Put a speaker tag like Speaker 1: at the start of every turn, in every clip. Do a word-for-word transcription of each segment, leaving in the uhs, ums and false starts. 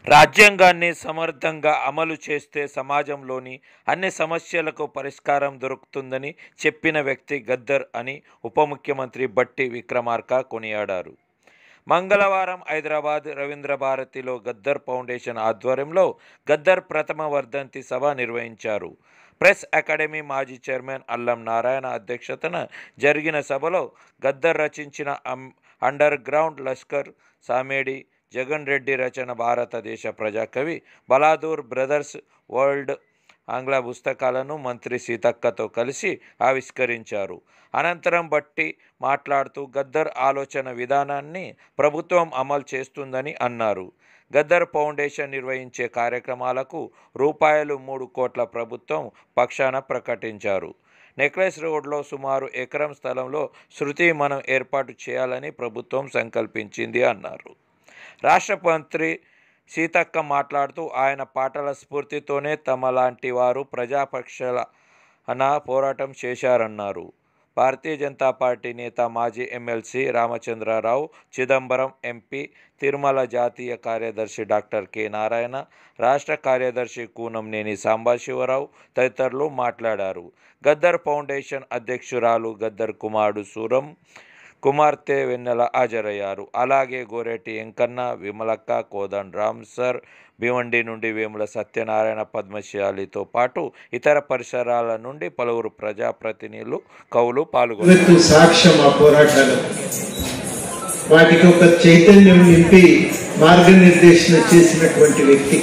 Speaker 1: రాజ్యాంగాన్ని సమర్థంగా అమలు చేస్తే సమాజంలోని అన్ని సమస్యలకు పరిష్కారం దొరుకుతుందని చెప్పిన వ్యక్తి గద్దర్ అని ఉప ముఖ్యమంత్రి బట్టి విక్రమార్క కొనియాడారు. మంగళవారం హైదరాబాద్ రవీంద్ర భారతిలో గద్దర్ ఫౌండేషన్ ఆధ్వర్యంలో గద్దర్ ప్రథమ వర్ధంతి సభ నిర్వహించారు. ప్రెస్ అకాడమీ మాజీ చైర్మన్ అల్లం నారాయణ అధ్యక్షతన జరిగిన సభలో గద్దర్ రచించిన అండర్ గ్రౌండ్ లష్కర్, సామేడి, జగన్ రెడ్డి రచన భారతదేశ ప్రజాకవి, బలాదూర్ బ్రదర్స్ వరల్డ్ ఆంగ్ల పుస్తకాలను మంత్రి సీతక్కతో కలిసి ఆవిష్కరించారు. అనంతరం బట్టి మాట్లాడుతూ గద్దర్ ఆలోచన విధానాన్ని ప్రభుత్వం అమలు చేస్తుందని అన్నారు. గద్దర్ ఫౌండేషన్ నిర్వహించే కార్యక్రమాలకు రూపాయలు మూడు కోట్ల ప్రభుత్వం పక్షాన ప్రకటించారు. నెక్లెస్ రోడ్లో సుమారు ఎకరం స్థలంలో శృతి మనం ఏర్పాటు చేయాలని ప్రభుత్వం సంకల్పించింది అన్నారు. రాష్ట్ర మంత్రి సీతక్క మాట్లాడుతూ ఆయన పాటల స్ఫూర్తితోనే తమ లాంటి వారు ప్రజాపక్షాన పోరాటం చేశారన్నారు. భారతీయ జనతా పార్టీ నేత మాజీ ఎమ్మెల్సీ రామచంద్రరావు, చిదంబరం ఎంపీ, తిరుమల జాతీయ కార్యదర్శి డాక్టర్ కె నారాయణ, రాష్ట్ర కార్యదర్శి కూనంనేని సాంబశివరావు తదితరులు మాట్లాడారు. గద్దర్ ఫౌండేషన్ అధ్యక్షురాలు గద్దర్ కుమారుడు సూరం, కుమార్తె వెన్నెల హాజరయ్యారు. అలాగే గోరెటి వెంకన్న, విమలక్క, కోదండ రామ్ సర్, భివండి నుండి వేముల సత్యనారాయణ, పద్మశాలితో పాటు ఇతర పరిసరాల నుండి పలువురు ప్రజాప్రతినిధులు, కవులు పాల్గొన్నారు.
Speaker 2: సాక్ష్యం ఆ పోరాటాలు వాటికి ఒక చైతన్యం నింపి మార్గనిర్దేశన చేసినటువంటి వ్యక్తి.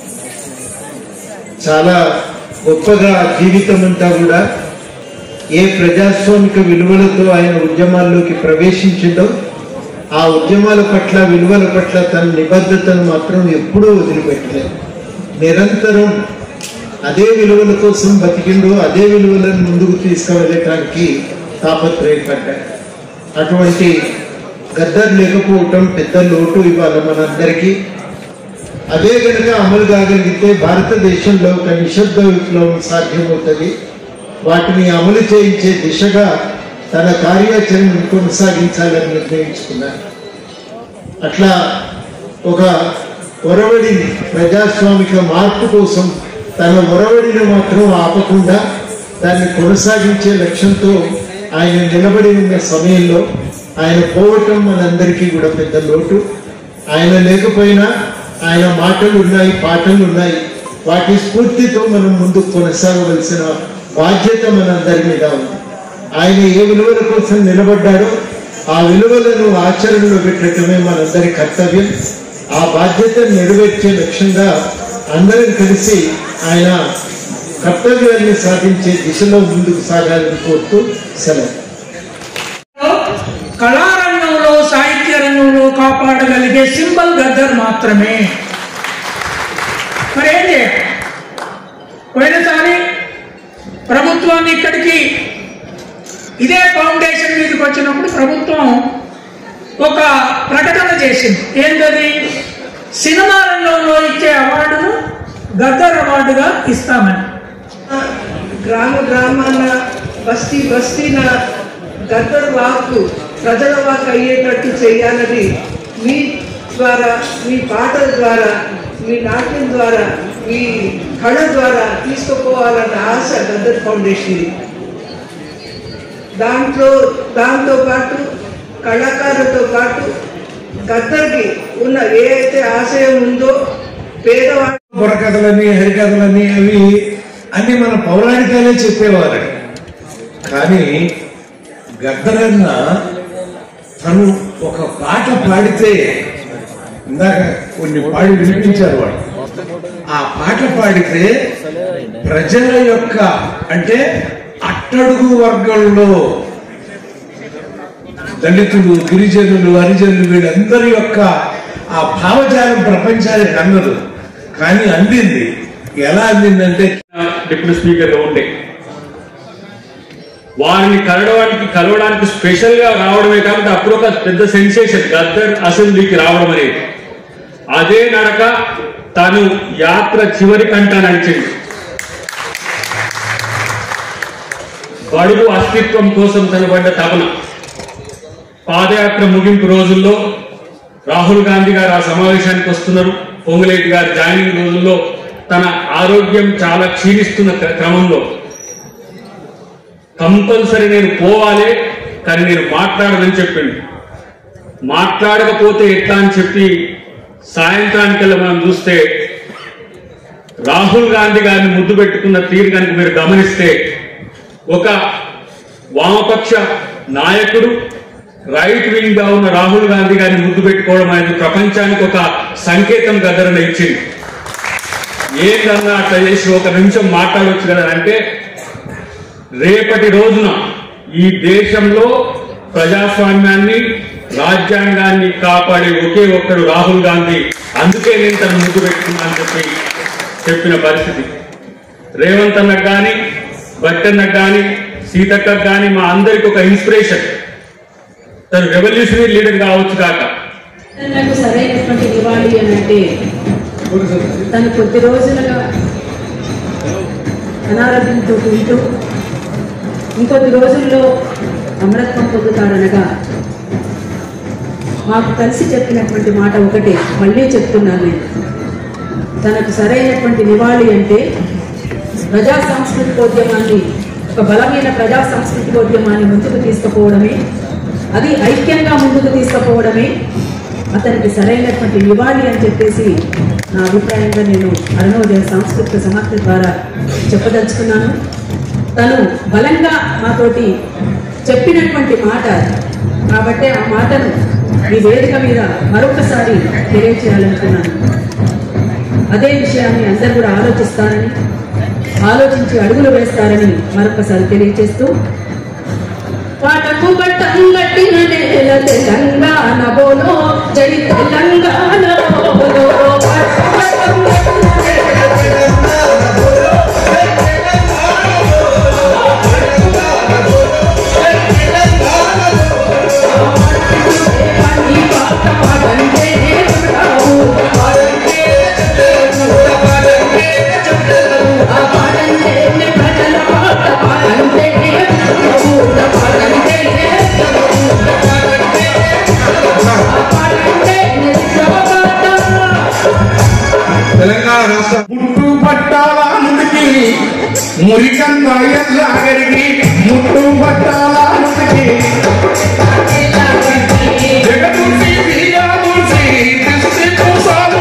Speaker 2: చాలా గొప్పగా జీవితం అంతా కూడా ఏ ప్రజాస్వామిక విలువలతో ఆయన ఉద్యమాల్లోకి ప్రవేశించిందో ఆ ఉద్యమాల పట్ల, విలువల పట్ల తన నిబద్ధతను మాత్రం ఎప్పుడూ వదిలిపెట్టలేదు. నిరంతరం అదే విలువల కోసం బతికిండు, అదే విలువలను ముందుకు తీసుకువెళ్ళటానికి తాపత్రయపడ్డాడు. అటువంటి గద్దర్ లేకపోవటం పెద్ద లోటు ఇవాళ మనందరికీ. అదే కనుక అమలు కాగలిగితే భారతదేశంలో ఒక నిశ్శబ్ద విప్లవం సాధ్యమవుతుంది. వాటిని అమలు చేయించే దిశగా తన కార్యాచరణను కొనసాగించాలని నిర్ణయించుకున్నారు. అట్లా ఒక ఒరవడిని, ప్రజాస్వామిక మార్పు కోసం తన ఒరవడిని మాత్రం ఆపకుండా దాన్ని కొనసాగించే లక్ష్యంతో ఆయన నిలబడి ఉన్న సమయంలో ఆయన పోవటం మనందరికీ కూడా పెద్ద లోటు. ఆయన లేకపోయినా ఆయన మాటలు ఉన్నాయి, పాటలు ఉన్నాయి. వాటి స్ఫూర్తితో మనం ముందుకు కొనసాగవలసిన బాధ్యత మనందరి మీద ఉంది. ఆయన ఏ విలువల కోసం నిలబడ్డాడో ఆ విలువలను ఆచరణలో పెట్టడమే మనందరి కర్తవ్యం. ఆ బాధ్యతను నెరవేర్చే లక్ష్యంగా అందరం కలిసి ఆయన కర్తవ్యాన్ని సాధించే దిశలో ముందుకు సాగాలని కోరుతూ సెలవు.
Speaker 3: కళారంగంలో, సాహిత్య రంగంలో కాపాడగలిగే సింబల్ గద్దర్ మాత్రమే. మరేం చేయాలి? పోయినసారి ప్రభుత్వాన్ని ఇక్కడికి ఇదే ఫౌండేషన్ మీదకి వచ్చినప్పుడు ప్రభుత్వం ఒక ప్రకటన చేసింది. ఏంటది? సినిమా రంగంలో ఇచ్చే అవార్డును గద్దర్ అవార్డుగా ఇస్తామని.
Speaker 4: గ్రామ గ్రామాన, బస్తీ బస్తీన గద్దర్ వాక్కు ప్రజల వాక్ అయ్యేటట్టు చేయాలని మీ ద్వారా, మీ పాటల ద్వారా, మీ నాట్యం ద్వారా, మీ కళ ద్వారా తీసుకుపోవాలన్న ఆశ గద్దర్ ఫౌండేషన్. దాంట్లో దాంతో పాటు కళాకారులతో పాటు గద్దర్కి ఉన్న ఏ అయితే ఆశయం ఉందో పేదవాళ్ళు
Speaker 2: బుర్రకథలని, హరికథలని అవి అన్ని మన పౌరాణికాలే చెప్పేవారు. కానీ గద్దరన్న తను ఒక పాట పాడితే, ఇందాక కొన్ని పాడి వినిపించారు వాడు, ఆ పాట పాడితే ప్రజల యొక్క, అంటే అట్టడుగు వర్గంలో దళితులు, గిరిజనులు, హరిజనులు వీళ్ళందరి యొక్క ఆ భావజాలం ప్రపంచానికి అందదు. కానీ అందింది. ఎలా అందిందంటే
Speaker 5: డిప్యూటీ స్పీకర్ గా ఉండే వారిని కలవడానికి కలవడానికి స్పెషల్ గా రావడమే కాబట్టి అప్పుడు ఒక పెద్ద సెన్సేషన్ గద్దర్ అసెంబ్లీకి రావడం అనేది. అదే నడక తను యాత్ర చివరి కంట నడిచింది. బడుగు అస్తిత్వం కోసం తనబడ్డ తపన. పాదయాత్ర ముగింపు రోజుల్లో రాహుల్ గాంధీ గారు ఆ సమావేశానికి వస్తున్నారు. పొంగులేటి గారి జాయినింగ్ రోజుల్లో తన ఆరోగ్యం చాలా క్షీణిస్తున్న క్రమంలో కంపల్సరీ నేను పోవాలి, కానీ నేను మాట్లాడదని చెప్పింది. మాట్లాడకపోతే ఎట్లా అని చెప్పి సాయంత్రానికల్లా మనం చూస్తే రాహుల్ గాంధీ గారిని ముద్దు పెట్టుకున్న తీరు కనుక మీరు గమనిస్తే, ఒక వామపక్ష నాయకుడు రైట్ వింగ్ గా ఉన్న రాహుల్ గాంధీ గారిని ముద్దు పెట్టుకోవడం అనేది ప్రపంచానికి ఒక సంకేతం గదరణ ఇచ్చింది. ఏంటన్నా అట్లా చేసి ఒక నిమిషం మాట్లాడవచ్చు కదా అంటే, రేపటి రోజున ఈ దేశంలో ప్రజాస్వామ్యాన్ని రాజ్యాంగాన్ని కాపాడే ఒకే ఒక్కడు రాహుల్ గాంధీ, అందుకే నేను తను ముద్దు పెట్టుకున్నా అని చెప్పి చెప్పిన పరిస్థితి. రేవంత్ అన్నకు కానీ భట్టన్నకు కానీ సీతక్కకు కానీ మా అందరికి ఒక ఇన్స్పిరేషన్. తను రెవల్యూషనరీ లీడర్ కావచ్చు కాక
Speaker 6: నాకు సరైనటువంటి నివాళి అని అంటే, తను కొద్ది రోజులుగా అనారోగ్యంతో ఉంటూ ఇంకొద్ది రోజుల్లో అమరత్వం పొందుతాడనగా మాకు కలిసి చెప్పినటువంటి మాట ఒకటే, మళ్ళీ చెప్తున్నాను నేను. తనకు సరైనటువంటి నివాళి అంటే ప్రజా సాంస్కృతికోద్యమాన్ని, ఒక బలమైన ప్రజా సాంస్కృతికోద్యమాన్ని ముందుకు తీసుకుపోవడమే, అది ఐక్యంగా ముందుకు తీసుకుపోవడమే అతనికి సరైనటువంటి నివాళి అని చెప్పేసి నా అభిప్రాయంగా నేను అరుణోదయ సాంస్కృతిక సమాఖ్య ద్వారా చెప్పదలుచుకున్నాను. తను బలంగా మాతోటి చెప్పినటువంటి మాట కాబట్టి ఆ మాటను ఈ వేదిక మీద మరొకసారి తెలియచేయాలనుకున్నాను. అదే విషయాన్ని అందరూ కూడా ఆలోచిస్తారని, ఆలోచించి అడుగులు వేస్తారని మరొకసారి తెలియజేస్తూ, పాటకు బట్టం కట్టిన నేల తెలంగాణ బోలో, జై తెలంగాణ బోలో,
Speaker 2: తెలంగాణ రాష్ట్ర ముట్టు పట్టాల ముందుకి మురికంద ఎల్లాగరికి, ముట్టు పట్టాల ముందుకి జగదూసి బియ్యాదూసి దృష్టి పూసాలు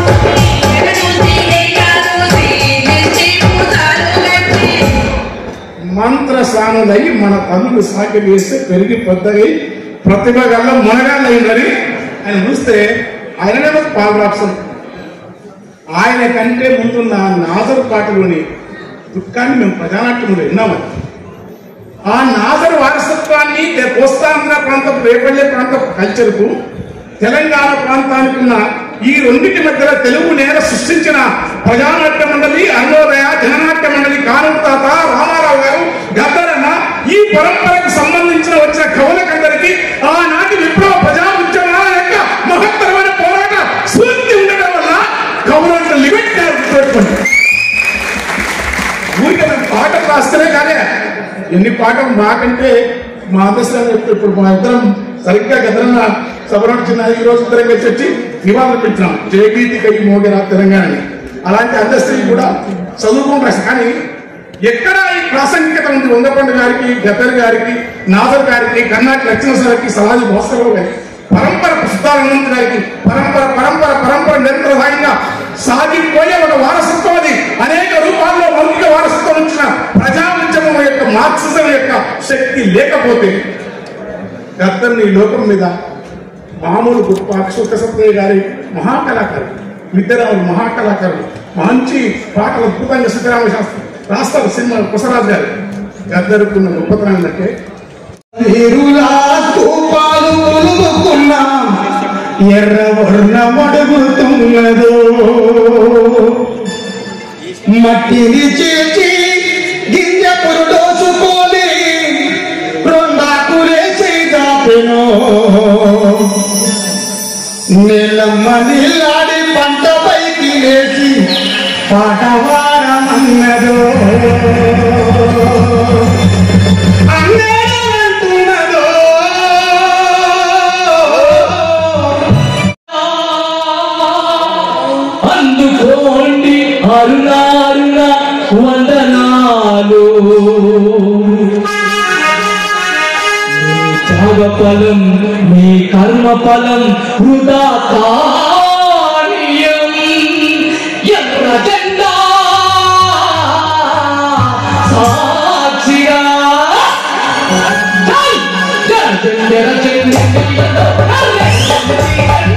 Speaker 2: మంత్రసానులై మన తల్లులు సాకి వేస్తే పెరిగి పెద్దగై ప్రతిభ గల్ల మునగాళ్ళయిందని ఆయన చూస్తే ఆయననే పాల్రాప్సం. ఆయన కంటే ముందున్న నాజరు పాటలోని దుఃఖాన్ని మేము ప్రజానాట్యంలో విన్నామని, ఆ నాజరు వారసత్వాన్ని కోస్తాంధ్ర ప్రాంతం, రేపల్లె ప్రాంత కల్చర్కు తెలంగాణ ప్రాంతానికి ఉన్న ఈ రెండింటి మధ్యలో తెలుగు నేల సృష్టించిన ప్రజానాట్య మండలి, అరుణోదయ జననాట్య మండలి, కానూరు తాత, రామారావు గారు, గద్దరన్న, ఈ పరంపరకు సంబంధించిన వచ్చిన కవులకందరికీ ఆనాటి విప్లవ ప్రజా ఉద్యమాల యొక్క మహత్తరమైన పోరాట స్ఫూర్తి ఉండడం వల్ల కవులంతా లిమిట్ పెట్టుకోండి. ఊరికే పాటలు రాస్తేనే కానీ ఎన్ని పాటలు మాకంటే మా అందస్సు చెప్తే ఇప్పుడు మా ఇద్దరం సరిగ్గా గదరన్న సభలో చిన్న ఈ రోజు ఇద్దరం కలిసి వచ్చి నివాళులు పెట్టినాం, జయగీతి కై మోగరా తెలంగాణ. అలాంటి అందస్త్రీ కూడా చదువుకొని రాసి, కానీ ఎక్కడ ఈ ప్రాసంగికత ఉంది వంగకొండ గారికి, గద్దర్ గారికి, నాజర్ గారికి, కర్ణాటక లక్ష్మణ గారికి, సమాజ మోస్తరావు గారికి, పరంపర పుస్తకానంద గారికి, పరంపర పరంపర పరంపర నిరంతరంగా సాగిపోయే ఒక వారసత్వం అది. అనేక రూపాల్లో మౌలిక వారసత్వం వచ్చిన ప్రజా ఉద్యమం యొక్క మార్క్సిజం యొక్క శక్తి లేకపోతే గద్దర్ని లోకం మీద మామూలు గొప్ప అక్షుత సత్యయ్య గారి మహాకళాకారులు, విద్యారావులు మహాకళాకారులు, మంచి పాటలు అద్భుతంగా సిద్ధరామ శాస్త్రి రాస్తారు, సినిమా కుసరాజు గారు. గద్దరుకున్న గొప్పతనం అంటే ఎర్ర వర్ణమడుగుతున్నదో, మట్టిని చేసి గింజ పురుడోసుకొని రొండాకులేసి దాపెనో, నీళ్ళమ్మ నీళ్ళాడి పంట పైకి లేచి పాటవారమన్నదో, అన్నేమంటున్నదో.
Speaker 7: అందుకోండి అరుణారుణ వందనాలు. మీ త్యాగ ఫలం మీ కర్మ ఫలం వృధా కానీయం. ఎర్ర జెండా సాక్షిగా జై జై జై జై